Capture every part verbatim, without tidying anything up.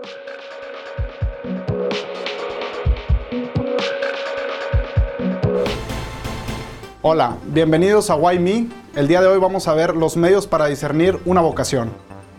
Hola, bienvenidos a Why Me. El día de hoy vamos a ver los medios para discernir una vocación.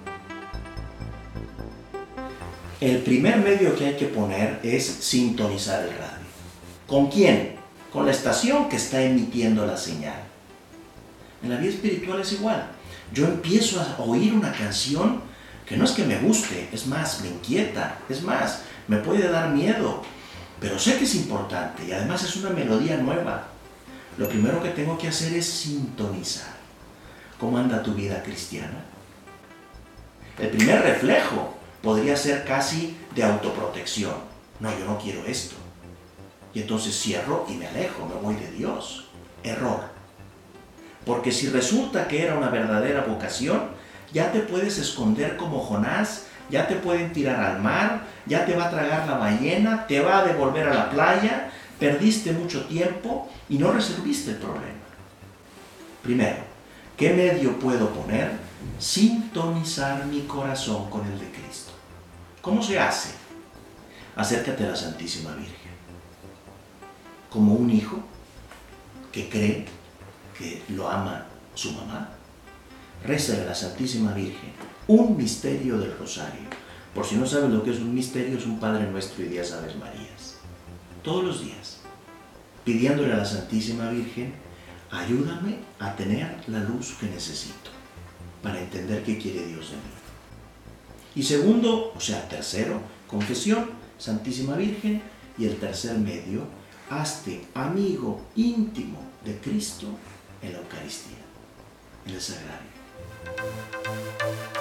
El primer medio que hay que poner es sintonizar el radio. ¿Con quién? Con la estación que está emitiendo la señal. En la vida espiritual es igual. Yo empiezo a oír una canción que no es que me guste, es más, me inquieta, es más, me puede dar miedo, pero sé que es importante y además es una melodía nueva. Lo primero que tengo que hacer es sintonizar. ¿Cómo anda tu vida cristiana? El primer reflejo podría ser casi de autoprotección. No, yo no quiero esto. Y entonces cierro y me alejo, me voy de Dios. Error. Porque si resulta que era una verdadera vocación, ya te puedes esconder como Jonás, ya te pueden tirar al mar, ya te va a tragar la ballena, te va a devolver a la playa, perdiste mucho tiempo y no resolviste el problema. Primero, ¿qué medio puedo poner? Sintonizar mi corazón con el de Cristo. ¿Cómo se hace? Acércate a la Santísima Virgen. Como un hijo que cree que lo ama su mamá, rézale a la Santísima Virgen un misterio del Rosario. Por si no sabes lo que es un misterio, es un Padre Nuestro y diez Aves Marías. Todos los días, pidiéndole a la Santísima Virgen, ayúdame a tener la luz que necesito para entender qué quiere Dios de mí. Y segundo, o sea, tercero, confesión, Santísima Virgen. Y el tercer medio, hazte amigo íntimo de Cristo en la Eucaristía, en el Sagrario.